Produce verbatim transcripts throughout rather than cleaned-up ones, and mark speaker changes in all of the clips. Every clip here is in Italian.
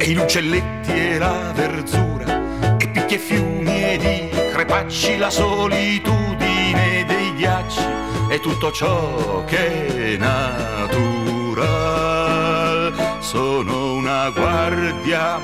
Speaker 1: i uccelletti e la verzura, e picchi e fiumi ed i crepacci, la solitudine dei ghiacci e tutto ciò che è natural. Sono una guardia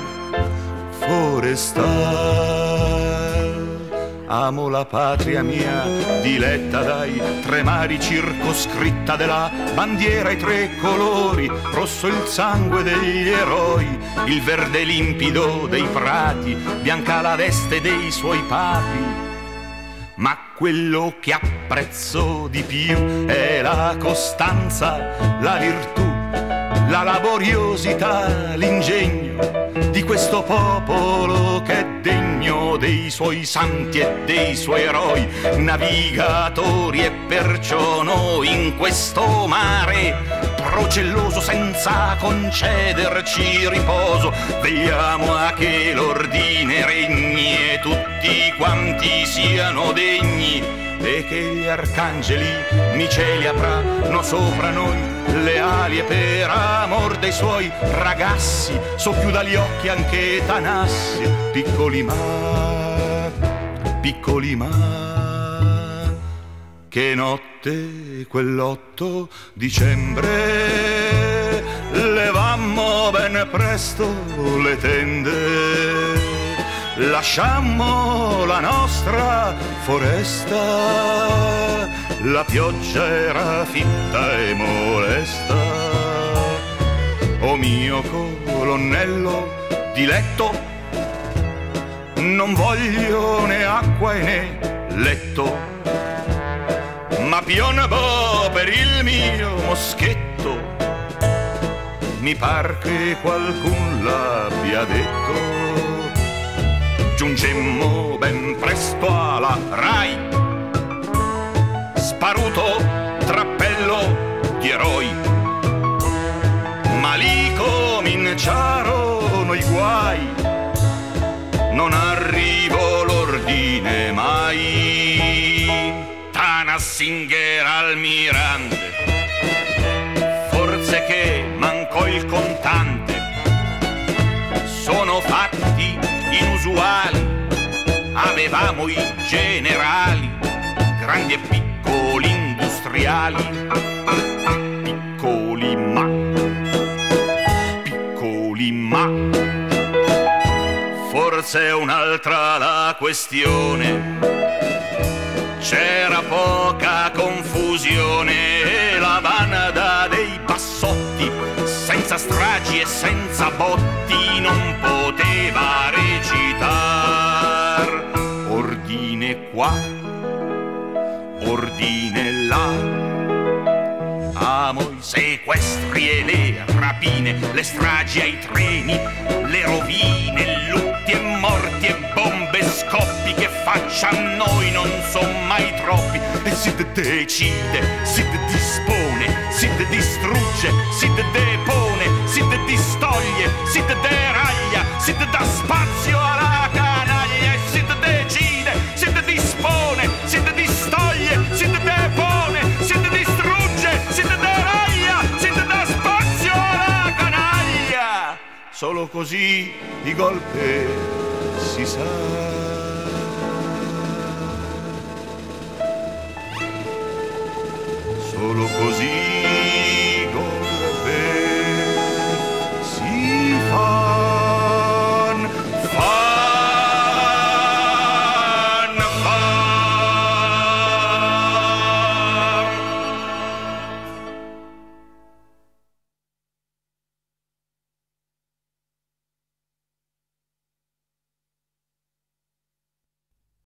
Speaker 1: forestale. Amo la patria mia, diletta dai tre mari, circoscritta della bandiera ai tre colori, rosso il sangue degli eroi, il verde limpido dei prati, bianca la veste dei suoi papi. Ma quello che apprezzo di più è la costanza, la virtù, la laboriosità, l'ingegno di questo popolo che è degno dei suoi santi e dei suoi eroi, navigatori, e perciò noi in questo mare procelloso, senza concederci riposo, vegliamo a che l'ordine regni e tutti quanti siano degni, e che gli arcangeli Miceli apranno sopra noi le ali, e per amor dei suoi ragazzi socchiuda gli occhi anche Tanassi. Piccoli ma, piccoli ma, che notte quell'otto dicembre levammo ben presto le tende, lasciammo la nostra foresta, la pioggia era fitta e molesta. O mio colonnello diletto, non voglio né acqua e né letto, ma piombo per il mio moschetto, mi par che qualcun l'abbia detto. Giungemmo ben presto alla Rai, sparuto trappello di eroi, ma lì cominciarono i guai, non arrivò l'ordine mai. Tanasinger almirante, forse che mancò il contante, sono fatti inusuali, avevamo i generali, grandi e piccoli industriali, piccoli ma, piccoli ma, forse è un'altra la questione, c'era poca confusione, la banda dei bassotti, senza stragi e senza botti, non poteva recitar. Ordine qua, ordine là, amo i sequestri e le rapine, le stragi ai treni, le rovine, lutti e morti e bombe e scoppi, che faccia a noi non son mai troppi. E si decide, si dispone, si distrugge, si depone, si distoglie, si deraglia, si dà spazio alla canaglia, e si decide, si dispone, si distoglie, si depone, si distrugge, si deraglia, si dà spazio alla canaglia. Solo così di golpe si sa. Solo così